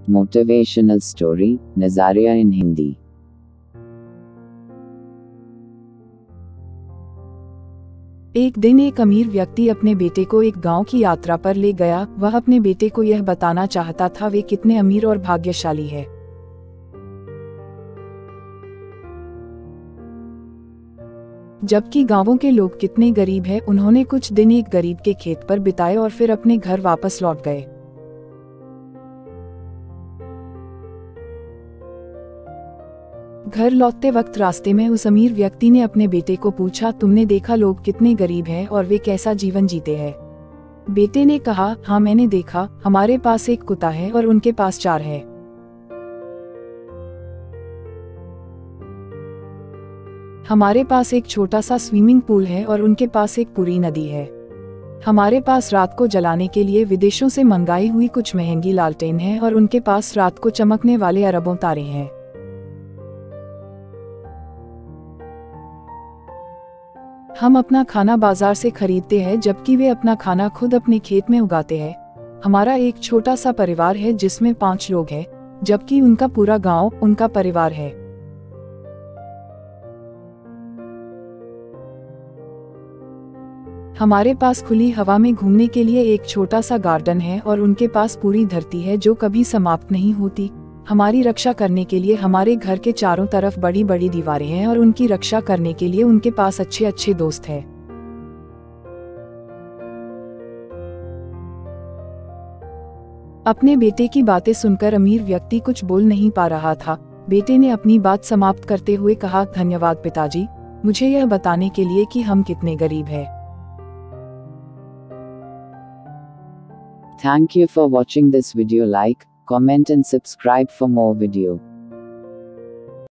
Motivational story नज़ारिया in Hindi. एक दिन एक अमीर व्यक्ति अपने बेटे को एक गांव की यात्रा पर ले गया। वह अपने बेटे को यह बताना चाहता था वे कितने अमीर और भाग्यशाली है। जबकि गांवों के लोग कितने गरीब हैं। उन्होंने कुछ दिन एक गरीब के खेत पर बिताए और फिर अपने घर वापस लौट गए। घर लौटते वक्त रास्ते में उस अमीर व्यक्ति ने अपने बेटे को पूछा, तुमने देखा लोग कितने गरीब हैं और वे कैसा जीवन जीते हैं? बेटे ने कहा, हाँ मैंने देखा, हमारे पास एक कुत्ता है और उनके पास 4 है। हमारे पास एक छोटा सा स्विमिंग पूल है और उनके पास एक पूरी नदी है। हमारे पास रात को जलाने के लिए विदेशों से मंगाई हुई कुछ महंगी लालटेन है और उनके पास रात को चमकने वाले अरबों तारे हैं। हम अपना खाना बाजार से खरीदते हैं जबकि वे अपना खाना खुद अपने खेत में उगाते हैं। हमारा एक छोटा सा परिवार है जिसमें 5 लोग हैं, जबकि उनका पूरा गांव उनका परिवार है। हमारे पास खुली हवा में घूमने के लिए एक छोटा सा गार्डन है और उनके पास पूरी धरती है जो कभी समाप्त नहीं होती। हमारी रक्षा करने के लिए हमारे घर के चारों तरफ बड़ी बड़ी दीवारें हैं और उनकी रक्षा करने के लिए उनके पास अच्छे अच्छे दोस्त हैं। अपने बेटे की बातें सुनकर अमीर व्यक्ति कुछ बोल नहीं पा रहा था। बेटे ने अपनी बात समाप्त करते हुए कहा, धन्यवाद पिताजी, मुझे यह बताने के लिए कि हम कितने गरीब हैं। Thank you for watching this video. Like, comment and subscribe for more video.